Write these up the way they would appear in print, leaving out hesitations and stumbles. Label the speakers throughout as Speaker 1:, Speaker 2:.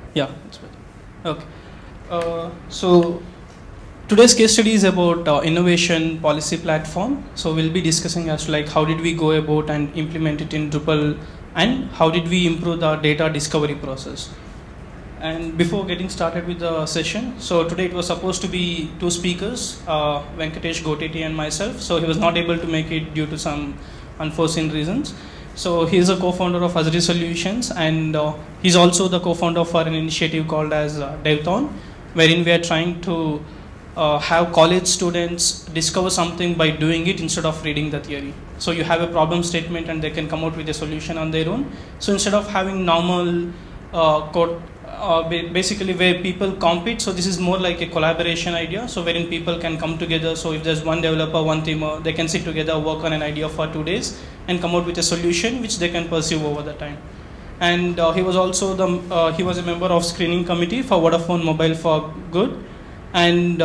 Speaker 1: Yeah, it's better. Okay. So today's case study is about innovation policy platform. So we'll be discussing as to like how did we go about and implement it in Drupal, and how did we improve the data discovery process. And before getting started with the session, so today it was supposed to be two speakers, Venkatesh Goteti and myself. So he was not able to make it due to some unforeseen reasons. So he is a co-founder of Azri Solutions, and he's also the co-founder for an initiative called as DevThon, wherein we are trying to have college students discover something by doing it instead of reading the theory. So you have a problem statement and they can come out with a solution on their own. So instead of having normal code, basically where people compete, so this is more like a collaboration idea, so wherein people can come together. So if there's one developer, one teamer, they can sit together, work on an idea for 2 days and come out with a solution which they can pursue over the time. And he was also he was a member of screening committee for Vodafone Mobile for Good, and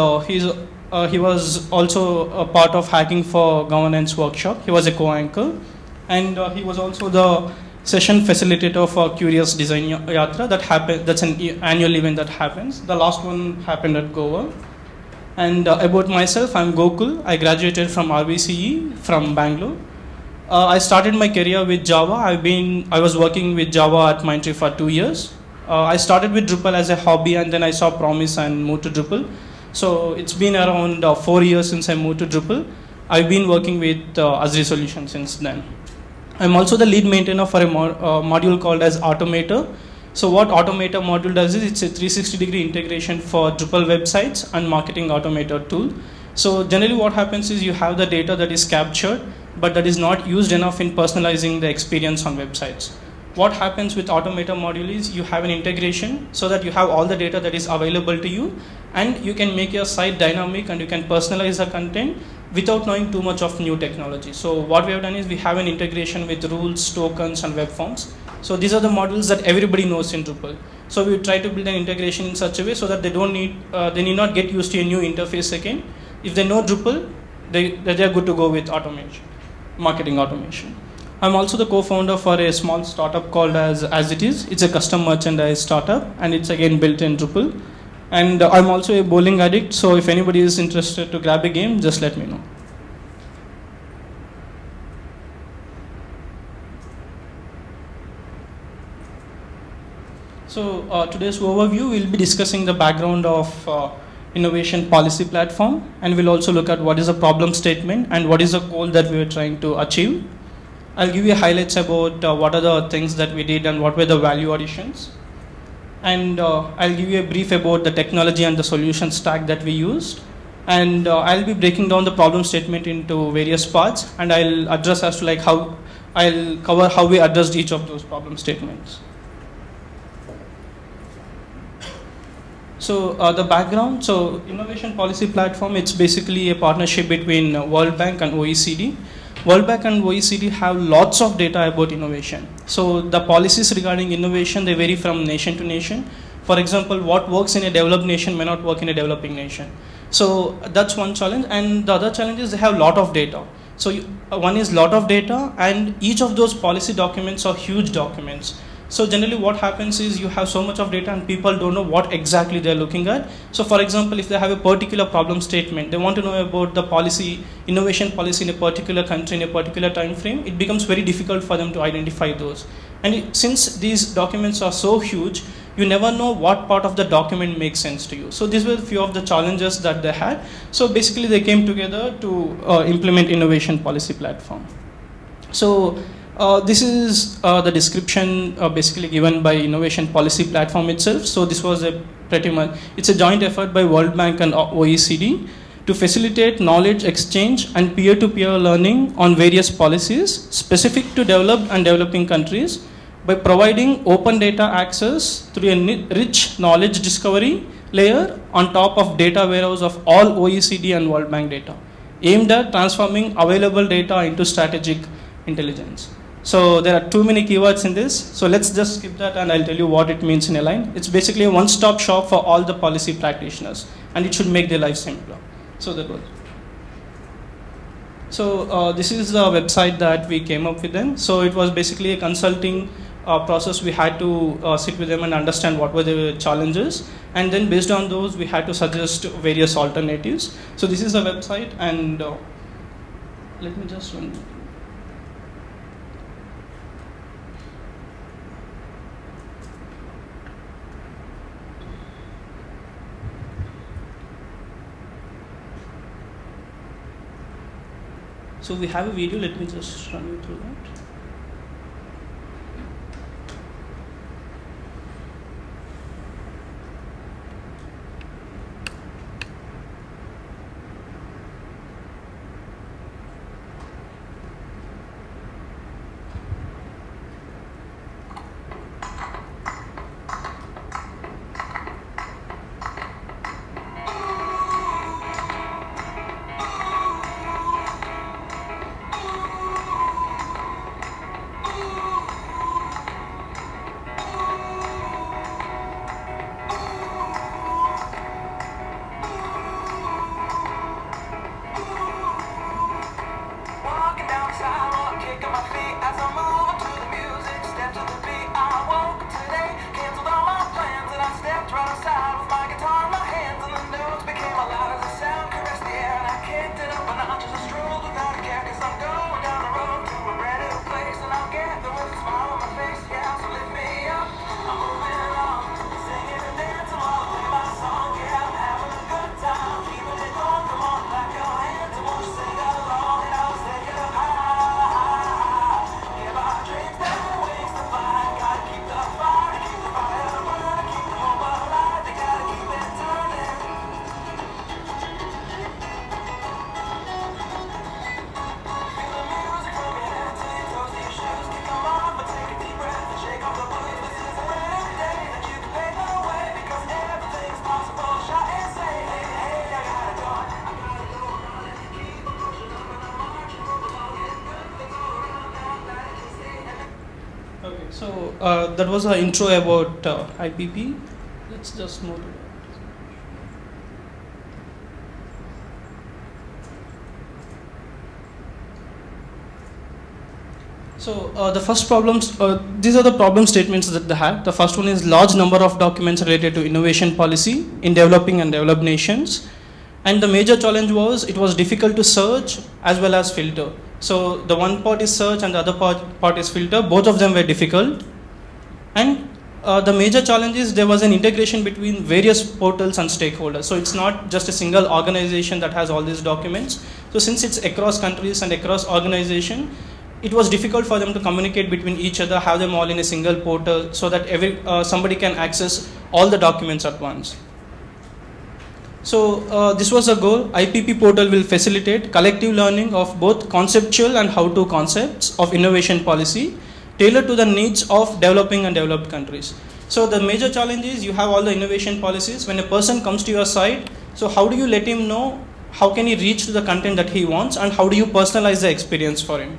Speaker 1: he was also a part of Hacking for Governance workshop. He was a co-anchor, and he was also the session facilitator for Curious Design Yatra that happened. That's an annual event that happens. The last one happened at Goa. And about myself, I'm Gokul. I graduated from RBCE from Bangalore. I started my career with Java. I was working with Java at Mindtree for 2 years. I started with Drupal as a hobby, and then I saw promise and moved to Drupal. So it's been around 4 years since I moved to Drupal. I've been working with Azri Solutions since then. I'm also the lead maintainer for a module called as Automator. So what Automator module does is it's a 360-degree integration for Drupal websites and marketing automator tool. So generally what happens is you have the data that is captured, but that is not used enough in personalizing the experience on websites. What happens with Automator module is you have an integration so that you have all the data that is available to you, and you can make your site dynamic and you can personalize the content without knowing too much of new technology. So what we have done is we have an integration with rules, tokens, and web forms. So these are the modules that everybody knows in Drupal. So we try to build an integration in such a way so that they need not get used to a new interface again. If they know Drupal, they are good to go with automation, marketing automation. I'm also the co-founder for a small startup called as It Is. It's a custom merchandise startup, and it's again built in Drupal. And I'm also a bowling addict, so if anybody is interested to grab a game, just let me know. So today's overview, we'll be discussing the background of innovation policy platform, and we'll also look at what is a problem statement and what is the goal that we were trying to achieve. I'll give you highlights about what are the things that we did and what were the value additions. And I'll give you a brief about the technology and the solution stack that we used. And I'll be breaking down the problem statement into various parts, and I'll address as to like I'll cover how we addressed each of those problem statements. So the background, so innovation policy platform, it's basically a partnership between World Bank and OECD. World Bank and OECD have lots of data about innovation. So the policies regarding innovation, they vary from nation to nation. For example, what works in a developed nation may not work in a developing nation. So that's one challenge. And the other challenge is they have a lot of data. So one is lot of data, and each of those policy documents are huge documents. So generally what happens is you have so much of data and people don't know what exactly they're looking at. So for example, if they have a particular problem statement, they want to know about the policy, innovation policy in a particular country in a particular time frame, it becomes very difficult for them to identify those. And since these documents are so huge, you never know what part of the document makes sense to you. So these were a few of the challenges that they had. So basically they came together to implement innovation policy platform. So this is the description basically given by innovation policy platform itself. So this was it's a joint effort by World Bank and OECD to facilitate knowledge exchange and peer-to-peer learning on various policies specific to developed and developing countries by providing open data access through a rich knowledge discovery layer on top of data warehouse of all OECD and World Bank data, aimed at transforming available data into strategic intelligence. So there are too many keywords in this. So let's just skip that and I'll tell you what it means in a line. It's basically a one-stop shop for all the policy practitioners, and it should make their life simpler. So that was. So this is the website that we came up with then. So it was basically a consulting process, we had to sit with them and understand what were the challenges, and then based on those, we had to suggest various alternatives. So this is the website, and let me just run. So we have a video, let me just run you through that. So that was an intro about IPP. Let's just move to that. So the first problems, these are the problem statements that they had. The first one is large number of documents related to innovation policy in developing and developed nations. And the major challenge was it was difficult to search as well as filter. So the one part is search and the other part is filter. Both of them were difficult. And the major challenge is there was an integration between various portals and stakeholders. So it's not just a single organization that has all these documents. So since it's across countries and across organization, it was difficult for them to communicate between each other, have them all in a single portal so that somebody can access all the documents at once. So this was a goal. IPP portal will facilitate collective learning of both conceptual and how-to concepts of innovation policy tailored to the needs of developing and developed countries. So the major challenge is you have all the innovation policies. When a person comes to your site, so how do you let him know how can he reach to the content that he wants, and how do you personalize the experience for him?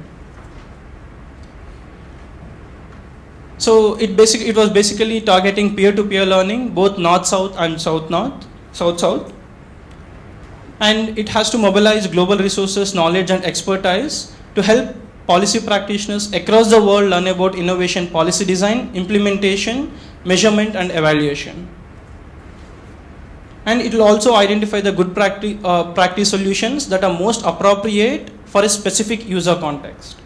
Speaker 1: So it was basically targeting peer-to-peer learning, both north-south and south-north, south-south. And it has to mobilize global resources, knowledge and expertise to help policy practitioners across the world learn about innovation policy design, implementation, measurement and evaluation. And it will also identify the good practice solutions that are most appropriate for a specific user context.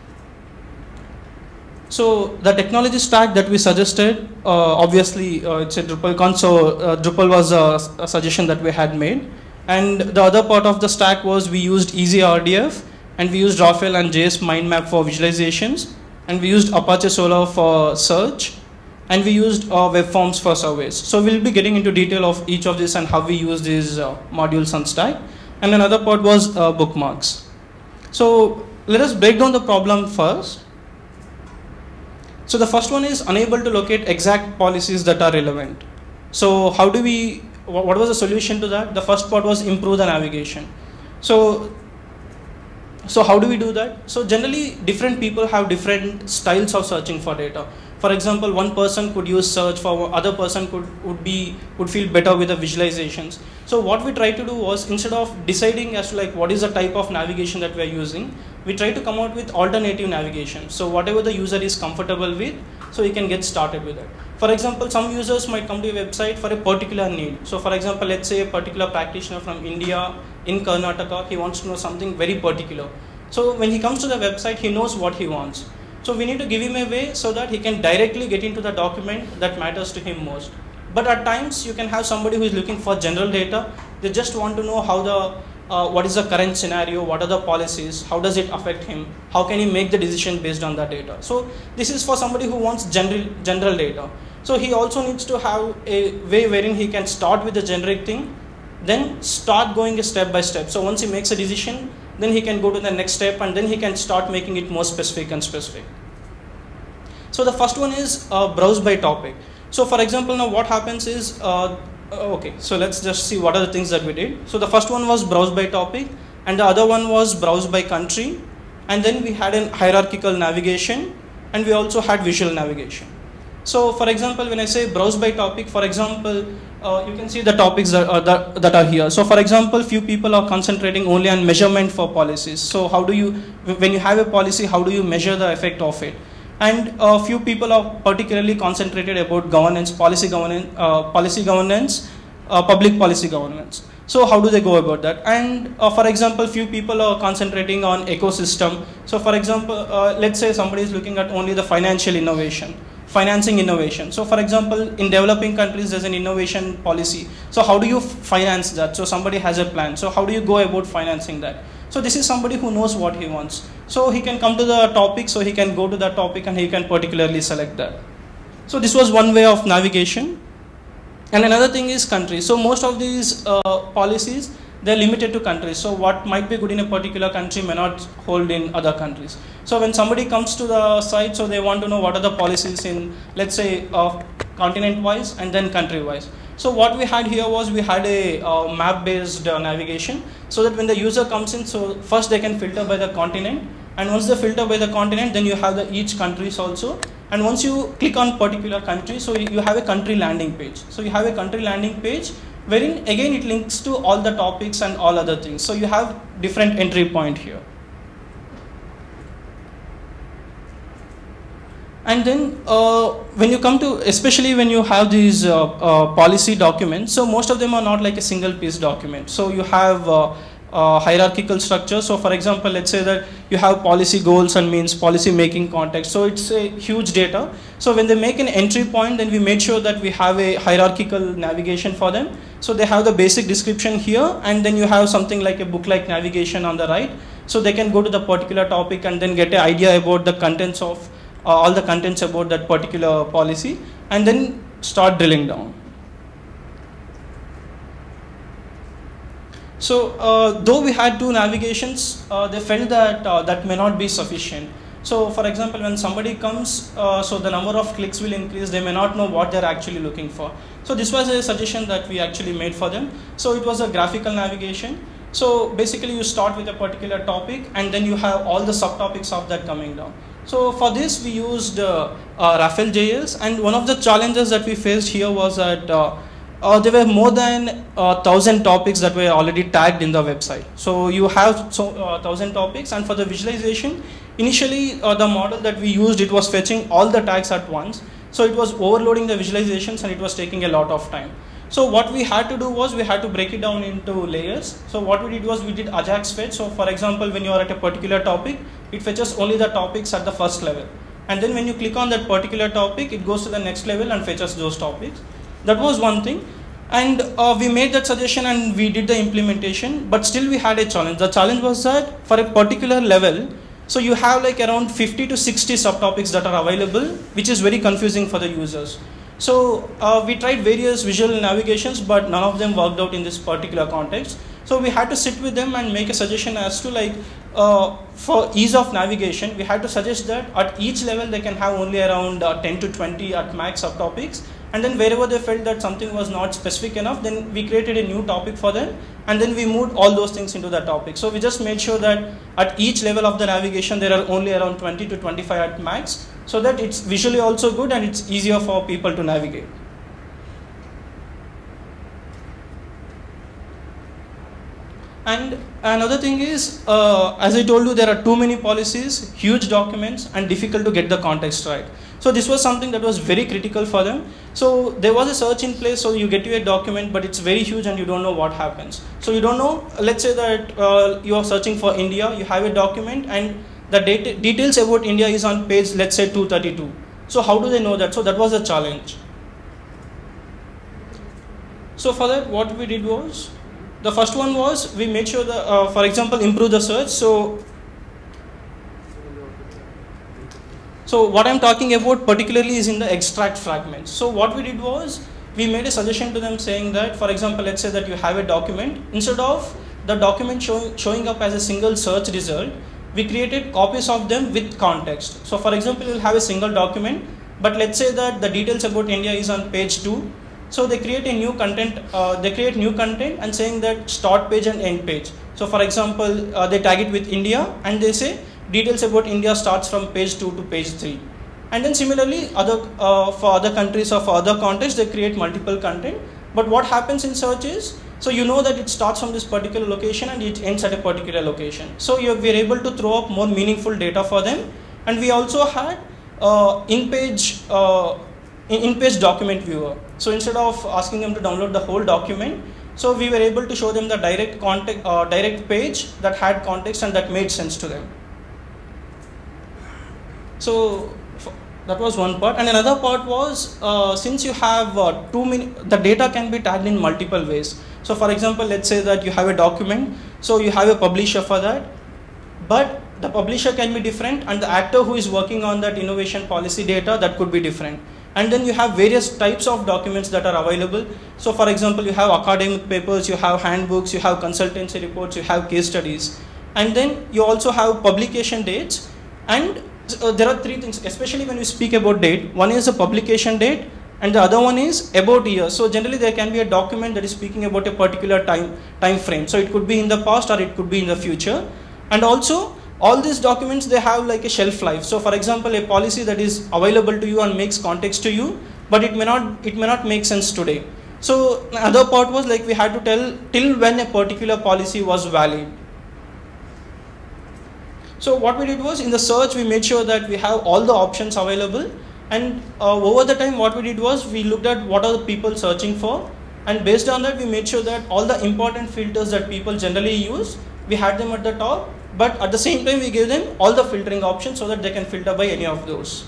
Speaker 1: So the technology stack that we suggested, obviously it's a DrupalCon, so Drupal was a suggestion that we had made. And the other part of the stack was we used EasyRDF, and we used Rafael and JS mind map for visualizations, and we used Apache Solr for search, and we used web forms for surveys. So we'll be getting into detail of each of this and how we use these modules and stack. And another part was bookmarks. So let us break down the problem first. So the first one is unable to locate exact policies that are relevant. So how do we, what was the solution to that? The first part was improve the navigation. So how do we do that? So generally different people have different styles of searching for data. For example, one person could use search, for other person would feel better with the visualizations. So what we tried to do was, instead of deciding as to like what is the type of navigation that we are using, we try to come out with alternative navigation. So whatever the user is comfortable with, so he can get started with it. For example, some users might come to a website for a particular need. So for example, let's say a particular practitioner from India in Karnataka, he wants to know something very particular. So when he comes to the website, he knows what he wants. So we need to give him a way so that he can directly get into the document that matters to him most. But at times you can have somebody who is looking for general data. They just want to know how what is the current scenario, what are the policies, how does it affect him, how can he make the decision based on that data. So this is for somebody who wants general data. So he also needs to have a way wherein he can start with the generic thing, then start going step by step. So once he makes a decision, then he can go to the next step, and then he can start making it more specific and specific. So the first one is browse by topic. So for example, now what happens is, okay, so let's just see what are the things that we did. So the first one was browse by topic, and the other one was browse by country, and then we had an hierarchical navigation, and we also had visual navigation. So for example, when I say browse by topic, for example, you can see the topics that are here. So for example, few people are concentrating only on measurement for policies. So how do you, when you have a policy, how do you measure the effect of it? And a few people are particularly concentrated about governance, public policy governance. So how do they go about that? And for example, few people are concentrating on ecosystem. So for example, let's say somebody is looking at only the financial innovation, financing innovation. So for example, in developing countries, there's an innovation policy. So how do you finance that? So somebody has a plan. So how do you go about financing that? So this is somebody who knows what he wants. So he can come to the topic, so he can go to that topic and he can particularly select that. So this was one way of navigation. And another thing is country. So most of these policies, they're limited to countries. So what might be good in a particular country may not hold in other countries. So when somebody comes to the site, so they want to know what are the policies in, let's say, continent-wise and then country-wise. So what we had here was we had a map-based navigation, so that when the user comes in, so first they can filter by the continent, and once they filter by the continent, then you have the each countries also. And once you click on particular country, so you have a country landing page. So you have a country landing page wherein again it links to all the topics and all other things. So you have different entry point here. And then when you come to, especially when you have these policy documents, so most of them are not like a single piece document. So you have hierarchical structure. So for example, let's say that you have policy goals and means, policy making context. So it's a huge data. So when they make an entry point, then we made sure that we have a hierarchical navigation for them. So they have the basic description here, and then you have something like a book-like navigation on the right. So they can go to the particular topic and then get an idea about the contents of all the contents about that particular policy, and then start drilling down. So though we had two navigations, they felt that that may not be sufficient. So for example, when somebody comes, so the number of clicks will increase, they may not know what they're actually looking for. So this was a suggestion that we actually made for them. So it was a graphical navigation. So basically you start with a particular topic, and then you have all the subtopics of that coming down. So for this we used Raphael.js, and one of the challenges that we faced here was that there were more than 1,000 topics that were already tagged in the website. So you have 1,000 topics, and for the visualization, initially the model that we used, it was fetching all the tags at once. So it was overloading the visualizations, and it was taking a lot of time. So what we had to do was we had to break it down into layers. So what we did was we did Ajax fetch. So for example, when you are at a particular topic, it fetches only the topics at the first level. And then when you click on that particular topic, it goes to the next level and fetches those topics. That was one thing. And we made that suggestion and we did the implementation, but still we had a challenge. The challenge was that for a particular level, so you have like around 50 to 60 subtopics that are available, which is very confusing for the users. So we tried various visual navigations, but none of them worked out in this particular context. So we had to sit with them and make a suggestion as to like, for ease of navigation, we had to suggest that at each level they can have only around 10 to 20 at max subtopics. And then wherever they felt that something was not specific enough, then we created a new topic for them, and then we moved all those things into that topic. So we just made sure that at each level of the navigation there are only around 20 to 25 at max, so that it's visually also good and it's easier for people to navigate. And another thing is, as I told you, there are too many policies, huge documents, and difficult to get the context right. So this was something that was very critical for them. So there was a search in place, so you get to a document, but it's very huge and you don't know what happens. So you don't know, let's say that you are searching for India, you have a document and the details about India is on page, let's say 232. So how do they know that? So that was a challenge. So for that, what we did was, the first one was we made sure that, for example, improve the search. So what I'm talking about particularly is in the extract fragments. So what we did was we made a suggestion to them saying that, for example, let's say that you have a document. Instead of the document showing up as a single search result, we created copies of them with context. So for example, you'll have a single document, but let's say that the details about India is on page 2. So they create a new content, and saying that start page and end page. So for example, they tag it with India and they say details about India starts from page 2 to page 3. And then similarly, for other countries or for other contexts, they create multiple content. But what happens in search is, so you know that it starts from this particular location and it ends at a particular location. So we are able to throw up more meaningful data for them. And we also had in-page document viewer. So instead of asking them to download the whole document, so we were able to show them the direct page that had context and that made sense to them. So that was one part, and another part was since you have the data can be tagged in multiple ways. So for example, let's say that you have a document, so you have a publisher for that, but the publisher can be different and the actor who is working on that innovation policy data, that could be different. And then you have various types of documents that are available. So for example, you have academic papers, you have handbooks, you have consultancy reports, you have case studies, and then you also have publication dates. And there are three things, especially when we speak about date. One is the publication date and the other one is about year. So generally there can be a document that is speaking about a particular time frame. So it could be in the past or it could be in the future. And also all these documents, they have like a shelf life. So for example, a policy that is available to you and makes context to you, but it may not make sense today. So another part was like we had to tell till when a particular policy was valid. So what we did was in the search, we made sure that we have all the options available. And over the time, what we did was we looked at what are the people searching for. And based on that, we made sure that all the important filters that people generally use, we had them at the top. But at the same time, we gave them all the filtering options so that they can filter by any of those.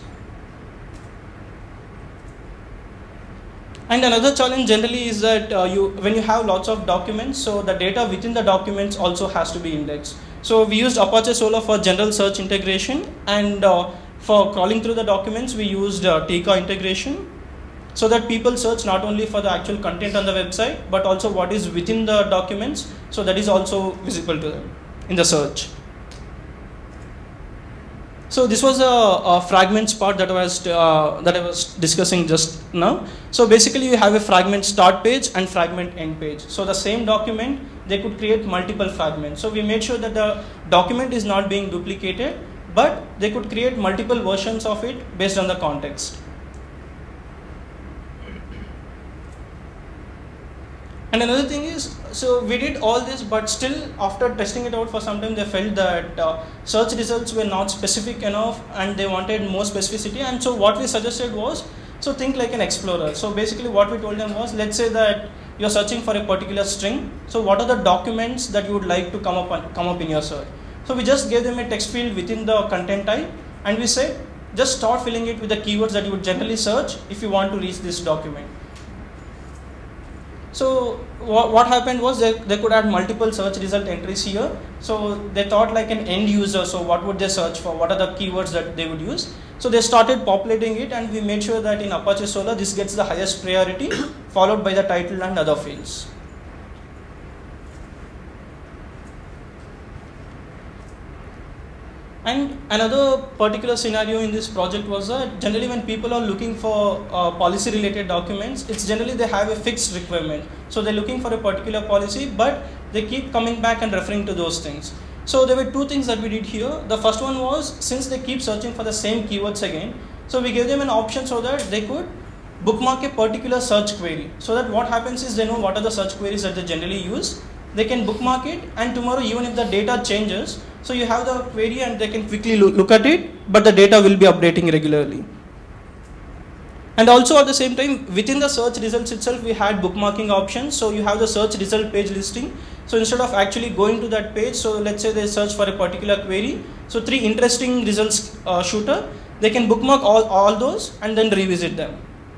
Speaker 1: And another challenge generally is that when you have lots of documents, so the data within the documents also has to be indexed. So we used Apache Solr for general search integration, and for crawling through the documents, we used Tika integration, so that people search not only for the actual content on the website, but also what is within the documents. So that is also visible to them in the search. So this was a fragments part that I was discussing just now. So basically you have a fragment start page and fragment end page. So the same document, they could create multiple fragments. So we made sure that the document is not being duplicated, but they could create multiple versions of it based on the context. And another thing is, so we did all this, but still after testing it out for some time, they felt that search results were not specific enough and they wanted more specificity. And so what we suggested was, so think like an explorer. So basically what we told them was, let's say that you're searching for a particular string. So what are the documents that you would like to come up in your search? So we just gave them a text field within the content type, and we said, just start filling it with the keywords that you would generally search if you want to reach this document. So what happened was they could add multiple search result entries here. So they thought like an end user, so what would they search for? What are the keywords that they would use? So they started populating it, and we made sure that in Apache Solr, this gets the highest priority, followed by the title and other fields. And another particular scenario in this project was that generally when people are looking for policy related documents, it's generally they have a fixed requirement. So they're looking for a particular policy, but they keep coming back and referring to those things. So there were two things that we did here. The first one was, since they keep searching for the same keywords again, so we gave them an option so that they could bookmark a particular search query. So that what happens is they know what are the search queries that they generally use. They can bookmark it, and tomorrow even if the data changes, so you have the query and they can quickly look at it, but the data will be updating regularly. And also at the same time, within the search results itself, we had bookmarking options. So you have the search result page listing. So instead of actually going to that page, so let's say they search for a particular query. So 3 interesting results shooter, they can bookmark all those and then revisit them.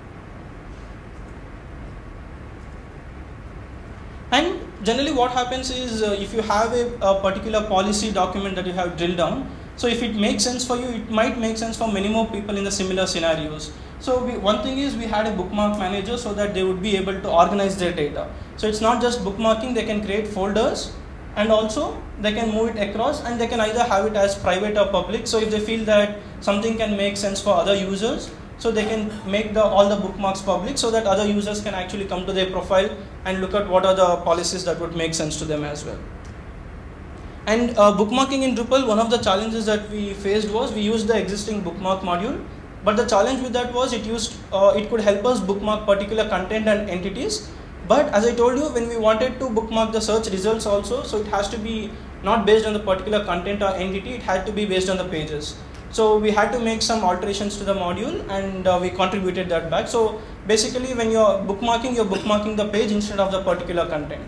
Speaker 1: And generally what happens is if you have a particular policy document that you have drilled down, so if it makes sense for you, it might make sense for many more people in the similar scenarios. So one thing is we had a bookmark manager so that they would be able to organize their data. So it's not just bookmarking, they can create folders and also they can move it across, and they can either have it as private or public. So if they feel that something can make sense for other users, so they can make all the bookmarks public so that other users can actually come to their profile and look at what are the policies that would make sense to them as well. And bookmarking in Drupal, one of the challenges that we faced was we used the existing bookmark module, but the challenge with that was it could help us bookmark particular content and entities. But as I told you, when we wanted to bookmark the search results also, so it has to be not based on the particular content or entity, it had to be based on the pages. So we had to make some alterations to the module, and we contributed that back. So basically when you're bookmarking the page instead of the particular content.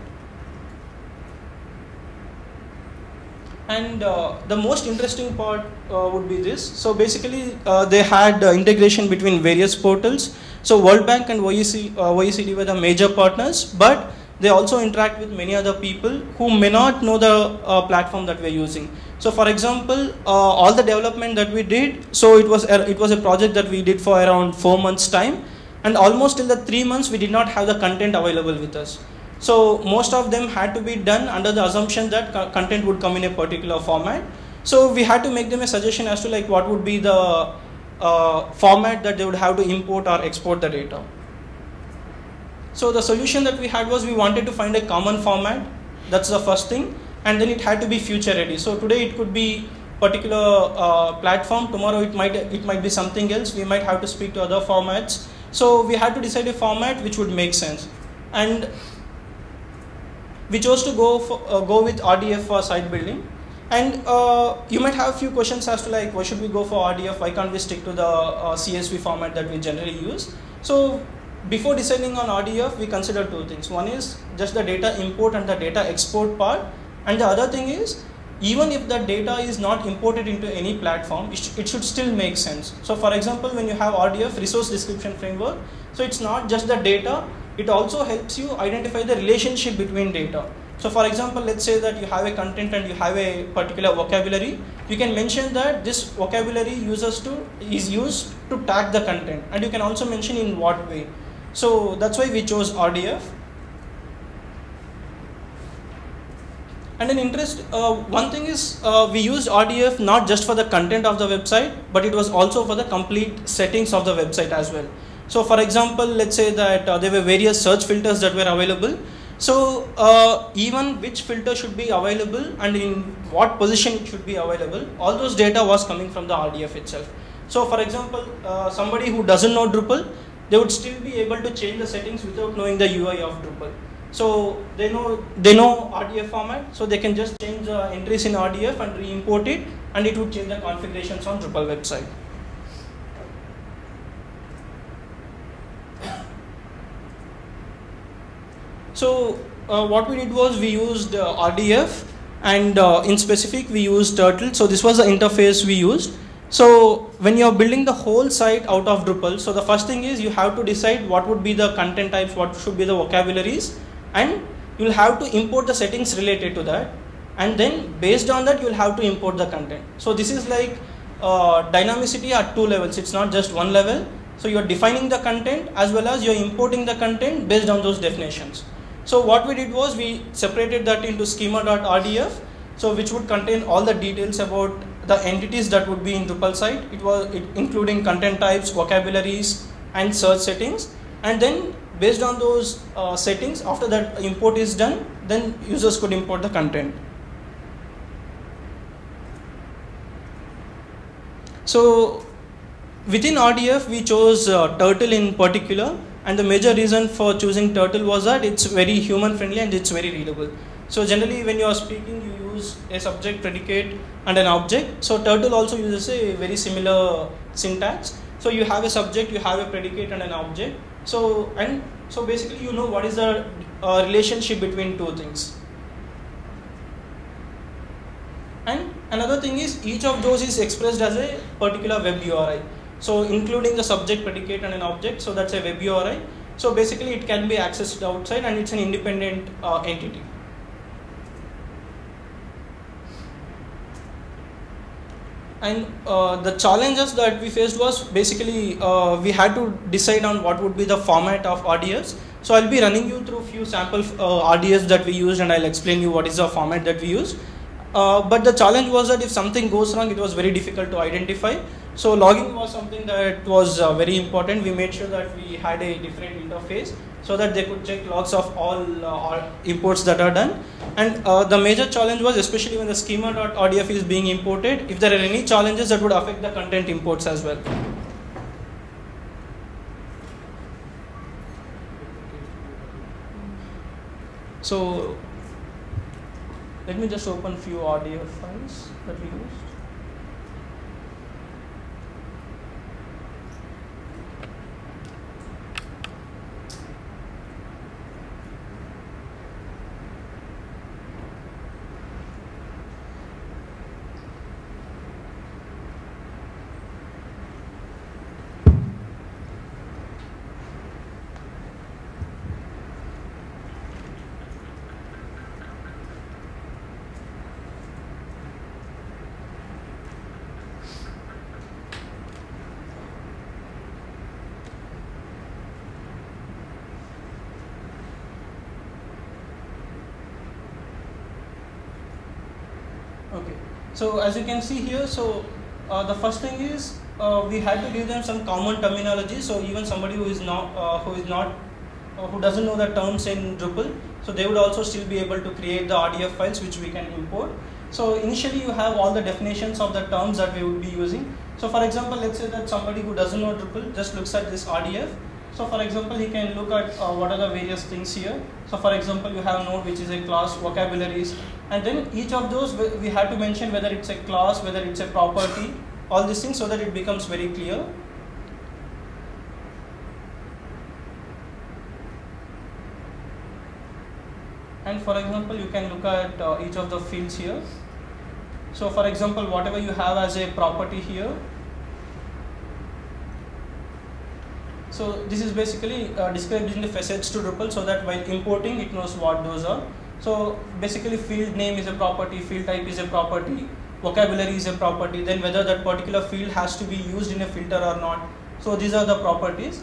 Speaker 1: And the most interesting part would be this. So basically they had integration between various portals. So World Bank and OECD were the major partners, but they also interact with many other people who may not know the platform that we're using. So for example, all the development that we did, so it was a project that we did for around 4 months time, and almost till the 3 months we did not have the content available with us. So most of them had to be done under the assumption that content would come in a particular format. So we had to make them a suggestion as to like what would be the format that they would have to import or export the data. So the solution that we had was we wanted to find a common format. That's the first thing, and then it had to be future ready. So today it could be particular platform, tomorrow it might be something else. We might have to speak to other formats. So we had to decide a format which would make sense, and we chose to go with RDF for site building. And you might have a few questions as to like why should we go for RDF, why can't we stick to the CSV format that we generally use. So before deciding on RDF, we consider 2 things. One is just the data import and the data export part, and the other thing is even if the data is not imported into any platform, it should still make sense. So for example, when you have RDF, resource description framework, so it's not just the data, it also helps you identify the relationship between data. So for example, let's say that you have a content and you have a particular vocabulary, you can mention that this vocabulary is used to tag the content, and you can also mention in what way. So that's why we chose RDF. And one thing is we used RDF not just for the content of the website, but it was also for the complete settings of the website as well. So for example, let's say that there were various search filters that were available. So even which filter should be available and in what position it should be available, all those data was coming from the RDF itself. So for example, somebody who doesn't know Drupal, they would still be able to change the settings without knowing the UI of Drupal. So they know RDF format, so they can just change the entries in RDF and re-import it, and it would change the configurations on Drupal website. So what we did was we used RDF, and in specific we used Turtle. So this was the interface we used. So when you're building the whole site out of Drupal, so the first thing is you have to decide what would be the content types, what should be the vocabularies, and you'll have to import the settings related to that, and then based on that you'll have to import the content. So this is like dynamicity at 2 levels, it's not just 1 level. So you're defining the content as well as you're importing the content based on those definitions. So what we did was we separated that into schema.rdf, so which would contain all the details about the entities that would be in Drupal site. Including content types, vocabularies, and search settings. And then based on those settings, after that import is done, then users could import the content. So within RDF, we chose Turtle in particular. And the major reason for choosing Turtle was that it's very human friendly and it's very readable. So generally when you are speaking, you use a subject, predicate, and an object. So Turtle also uses a very similar syntax. So you have a subject, you have a predicate and an object. So basically you know what is the relationship between two things. And another thing is each of those is expressed as a particular web URI. So including the subject, predicate and an object, so that's a web URI. So basically it can be accessed outside and it's an independent entity. And the challenges that we faced was basically we had to decide on what would be the format of RDFs. So I'll be running you through few sample RDFs that we used and I'll explain you what is the format that we use. But the challenge was that if something goes wrong, it was very difficult to identify. So logging was something that was very important. We made sure that we had a different interface so that they could check logs of all imports that are done. And the major challenge was, especially when the schema.rdf is being imported, if there are any challenges that would affect the content imports as well. So let me just open few RDF files that we used. Okay, so as you can see here, so the first thing is we had to give them some common terminology. So even somebody who doesn't know the terms in Drupal, so they would also still be able to create the RDF files which we can import. So initially you have all the definitions of the terms that we would be using. So for example, let's say that somebody who doesn't know Drupal just looks at this RDF. So for example, he can look at what are the various things here. So for example, you have node which is a class, vocabularies, and then each of those we have to mention whether it's a class, whether it's a property, all these things, so that it becomes very clear. And for example, you can look at each of the fields here. So for example, whatever you have as a property here, so this is basically described in the facets to Drupal, so that while importing it knows what those are. So basically field name is a property, field type is a property, vocabulary is a property, then whether that particular field has to be used in a filter or not. So these are the properties.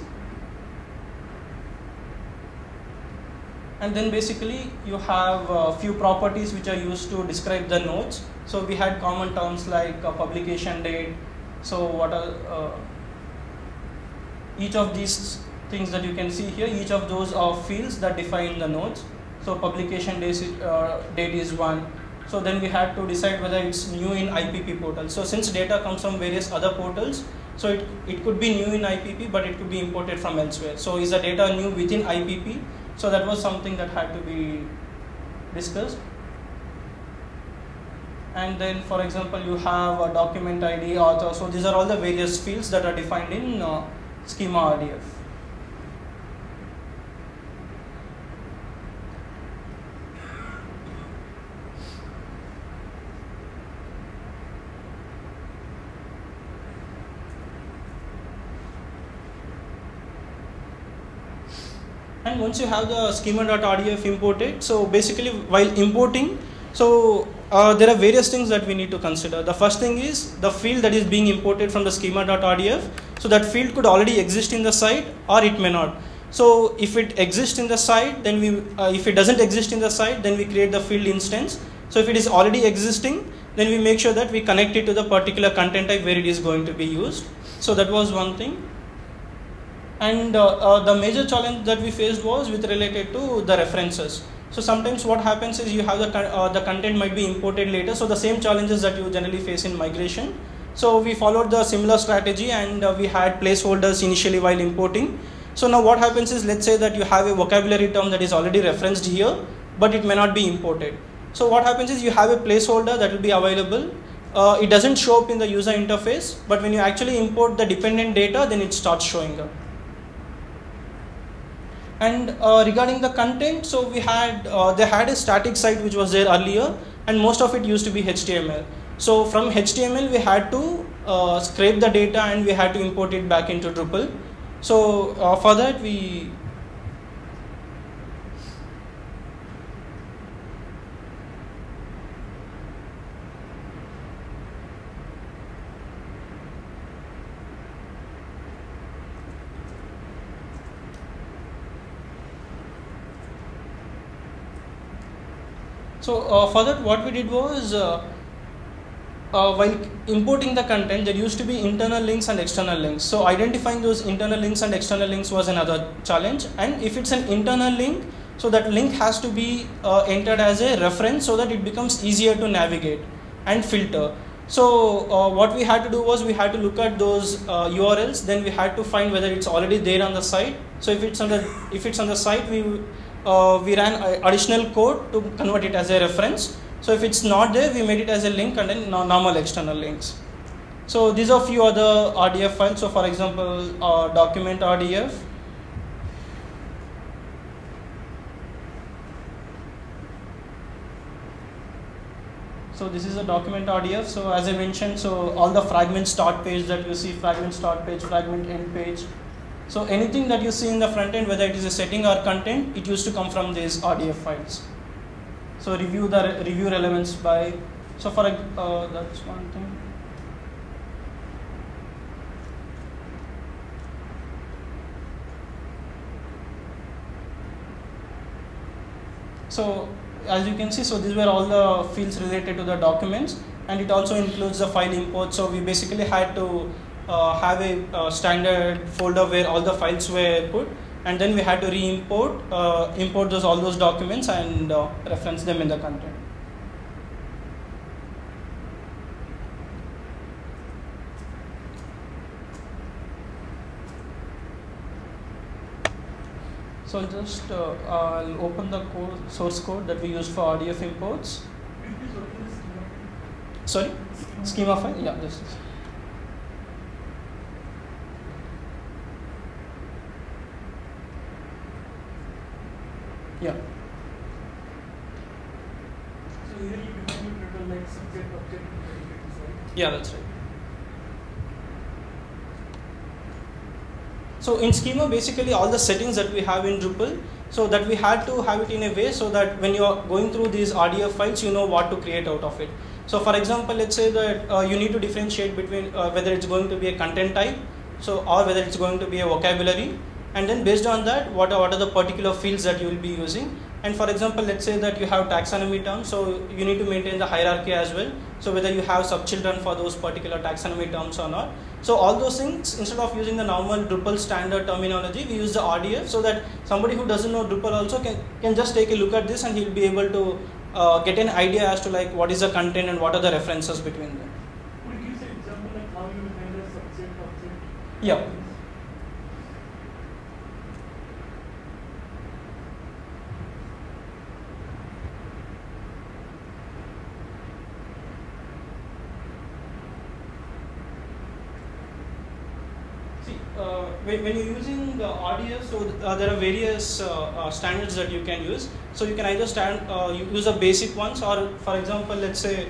Speaker 1: And then basically you have a few properties which are used to describe the nodes. So we had common terms like publication date. So what are each of these things that you can see here, each of those are fields that define the nodes. So publication date is one. So then we had to decide whether it's new in IPP portal. So since data comes from various other portals, so it could be new in IPP, but it could be imported from elsewhere. So is the data new within IPP? So that was something that had to be discussed. And then for example, you have a document ID, author. So these are all the various fields that are defined in schema RDF. And once you have the schema.rdf imported, so basically while importing, so there are various things that we need to consider. The first thing is the field that is being imported from the schema.rdf. So that field could already exist in the site or it may not. So if it exists in the site, then if it doesn't exist in the site, then we create the field instance. So if it is already existing, then we make sure that we connect it to the particular content type where it is going to be used. So that was one thing. And the major challenge that we faced was related to the references. So sometimes what happens is you have the content might be imported later. So the same challenges that you generally face in migration. So we followed the similar strategy and we had placeholders initially while importing. So now what happens is, let's say that you have a vocabulary term that is already referenced here, but it may not be imported. So what happens is you have a placeholder that will be available, it doesn't show up in the user interface, but when you actually import the dependent data, then it starts showing up. And regarding the content, so we had they had a static site which was there earlier, and most of it used to be HTML. So from HTML we had to scrape the data and we had to import it back into Drupal. So for that we for that what we did was while importing the content, there used to be internal links and external links. So identifying those internal links and external links was another challenge. And if it's an internal link, so that link has to be entered as a reference so that it becomes easier to navigate and filter. So what we had to do was we had to look at those URLs, then we had to find whether it's already there on the site. So if it's on the site, we ran additional code to convert it as a reference. So if it's not there, we made it as a link and then normal external links. So these are a few other RDF files. So for example, document RDF. So this is a document RDF. So as I mentioned, so all the fragment start page that you see, fragment start page, fragment end page. So anything that you see in the front end, whether it is a setting or content, it used to come from these RDF files. So review relevance by, so for that's one thing. So as you can see, so these were all the fields related to the documents, and it also includes the file import. So we basically had to have a standard folder where all the files were put, and then we had to re-import import all those documents and reference them in the content. So I'll open the source code that we use for RDF imports. Sorry, schema file. Yeah, this is. Yeah.
Speaker 2: So here you define it like subject, object, predicate, right?
Speaker 1: Yeah, that's right. So in schema, basically all the settings that we have in Drupal, so that we had to have it in a way so that when you are going through these RDF files, you know what to create out of it. So for example, let's say that you need to differentiate between whether it's going to be a content type, so or whether it's going to be a vocabulary. And then based on that, what are the particular fields that you will be using. And for example, let's say that you have taxonomy terms, so you need to maintain the hierarchy as well. So whether you have subchildren for those particular taxonomy terms or not. So all those things, instead of using the normal Drupal standard terminology, we use the RDF so that somebody who doesn't know Drupal also can just take a look at this and he'll be able to get an idea as to like what is the content and what are the references between them.
Speaker 2: Could you give an example like how you handle subject, object?
Speaker 1: Yeah. When you're using the RDF, so there are various standards that you can use. So you can either use the basic ones, or for example, let's say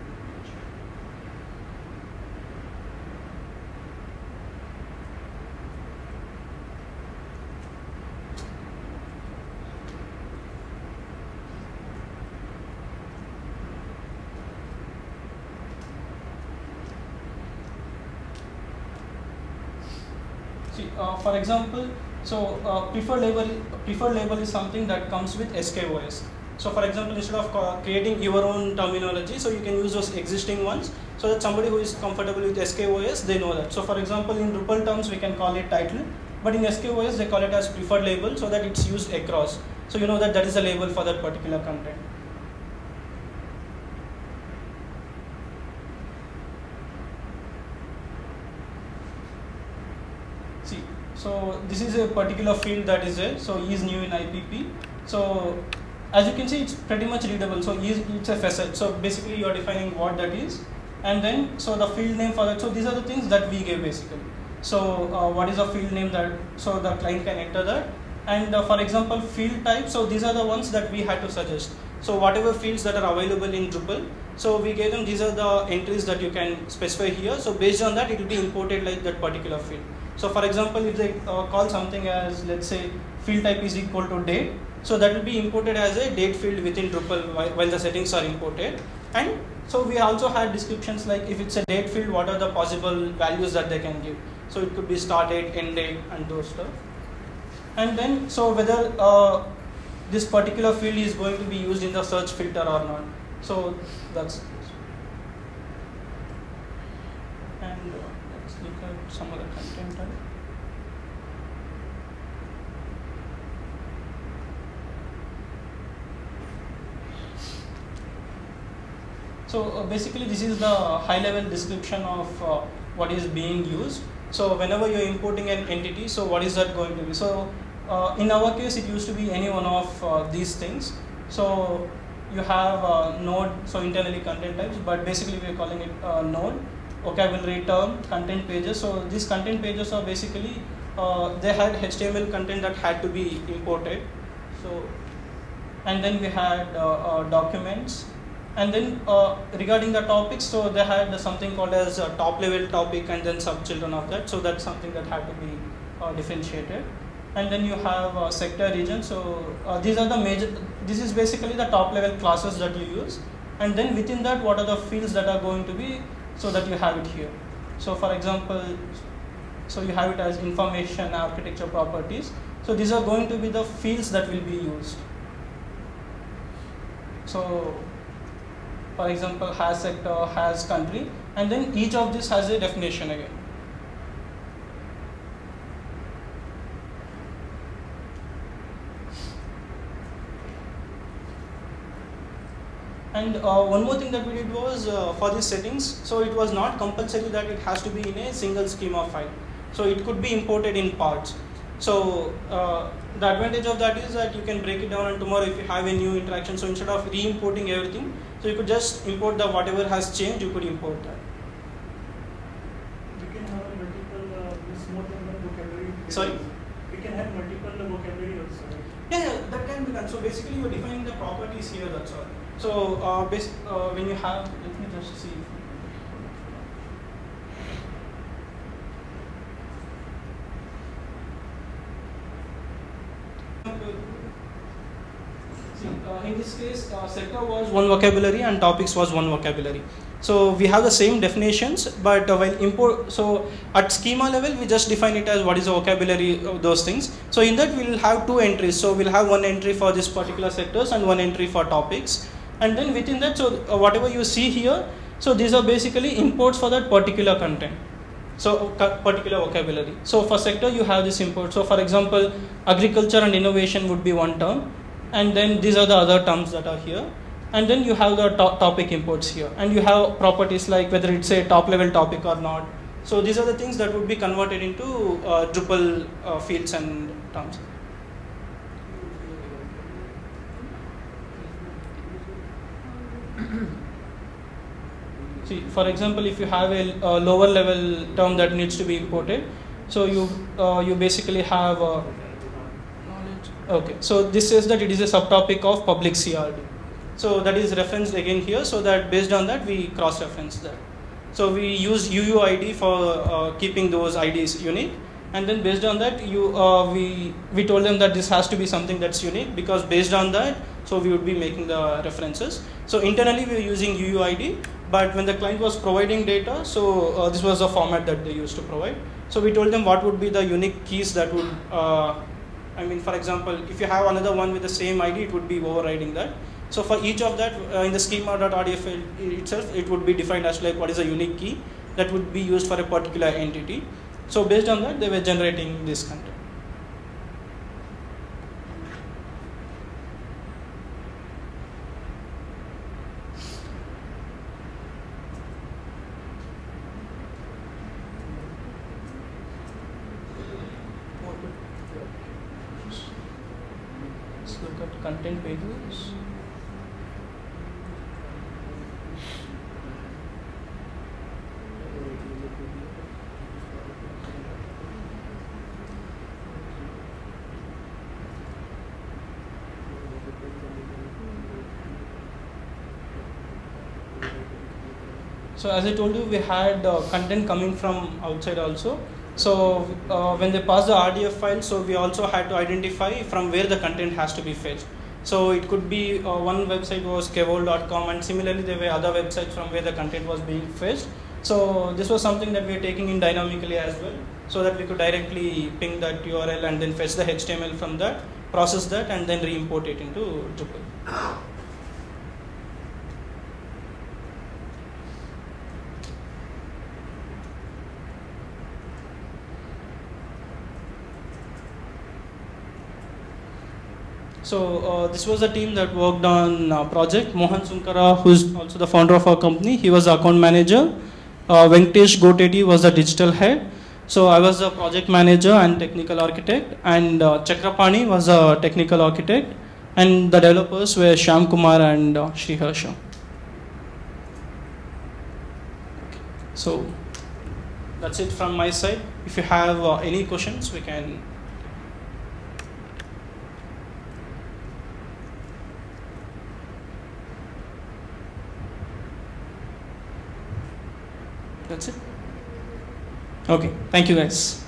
Speaker 1: for example, so preferred label is something that comes with SKOS. So for example, instead of creating your own terminology, so you can use those existing ones so that somebody who is comfortable with SKOS, they know that. So for example, in Drupal terms, we can call it title, but in SKOS, they call it as preferred label so that it's used across. So you know that that is the label for that particular content. So this is a particular field that is there. So E is new in IPP. So as you can see, it's pretty much readable. So E it's a facet. So basically, you are defining what that is, And then, so the field name for that, so these are the things that we gave basically. So what is the field name that, so the client can enter that. And for example, field type, so these are the ones that we had to suggest. So whatever fields that are available in Drupal, so we gave them, these are the entries that you can specify here. So based on that, it will be imported like that particular field. So for example, if they call something as, let's say, field type is equal to date, so that will be imported as a date field within Drupal while the settings are imported. And so we also had descriptions like if it's a date field, what are the possible values that they can give. So it could be start date, end date, and those stuff. And then, so whether this particular field is going to be used in the search filter or not. So that's this. And let's look at some other content type. So basically this is the high level description of what is being used. So whenever you're importing an entity, so what is that going to be? So in our case, it used to be any one of these things. So you have node, so internally content types, but basically we're calling it node, vocabulary term, content pages. So these content pages are basically, they had HTML content that had to be imported. So, and then we had documents. And then regarding the topics, so they had something called as a top level topic and then sub-children of that. So that's something that had to be differentiated. And then you have sector region. So these are the major, this is basically the top level classes that you use. And then within that, what are the fields that are going to be, so that you have it here. So for example, so you have it as information, architecture properties. So these are going to be the fields that will be used. So for example, has sector, has country, and then each of this has a definition again. And one more thing that we did was for these settings, so it was not compulsory that it has to be in a single schema file. So it could be imported in parts. So the advantage of that is that you can break it down, and tomorrow if you have a new interaction, so instead of re-importing everything, so you could just import the whatever has changed, you could import that.
Speaker 2: We can have multiple, this more than one vocabulary.
Speaker 1: Sorry?
Speaker 2: We can have multiple vocabulary also, right?
Speaker 1: Yeah, that can be done. So basically you're defining the properties here, that's all. So when you have, let me just see. In this case, sector was one vocabulary and topics was one vocabulary. So we have the same definitions, but while import, so at schema level, we just define it as what is the vocabulary of those things. So in that we'll have two entries. So we'll have one entry for this particular sectors and one entry for topics. And then within that, so whatever you see here, so these are basically imports for that particular content. So particular vocabulary. So for sector, you have this import. So for example, agriculture and innovation would be one term. And then these are the other terms that are here. And then you have the topic imports here. And you have properties like whether it's a top level topic or not. So these are the things that would be converted into Drupal fields and terms. See, for example, if you have a lower level term that needs to be imported, so you basically have okay. So this says that it is a subtopic of public CRD. So that is referenced again here. So that based on that we cross-reference that. So we use UUID for keeping those IDs unique, and then based on that we told them that this has to be something that's unique, because based on that, so we would be making the references. So internally we were using UUID, but when the client was providing data, so this was the format that they used to provide. So we told them what would be the unique keys that would, I mean, for example, if you have another one with the same ID, it would be overriding that. So for each of that, in the schema.rdf itself, it would be defined as like what is a unique key that would be used for a particular entity. So based on that, they were generating this content. Let's look at content pages. So as I told you, we had content coming from outside also. So when they pass the RDF file, so we also had to identify from where the content has to be fetched. So it could be one website was kevol.com, and similarly there were other websites from where the content was being fetched. So this was something that we are taking in dynamically as well, so that we could directly ping that URL and then fetch the HTML from that, process that, and then re-import it into Drupal. So this was a team that worked on project. Mohan Sunkara, who is also the founder of our company, he was the account manager. Venkatesh Gotedi was the digital head. So I was the project manager and technical architect, and Chakrapani was a technical architect, and the developers were Shyam Kumar and Sri Harsha. So that's it from my side. If you have any questions, we can. That's it. Okay, thank you guys.